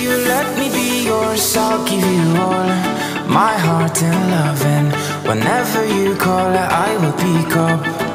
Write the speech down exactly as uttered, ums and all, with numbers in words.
you let me be yours, I'll give you all my heart and love. And whenever you call, I will pick up.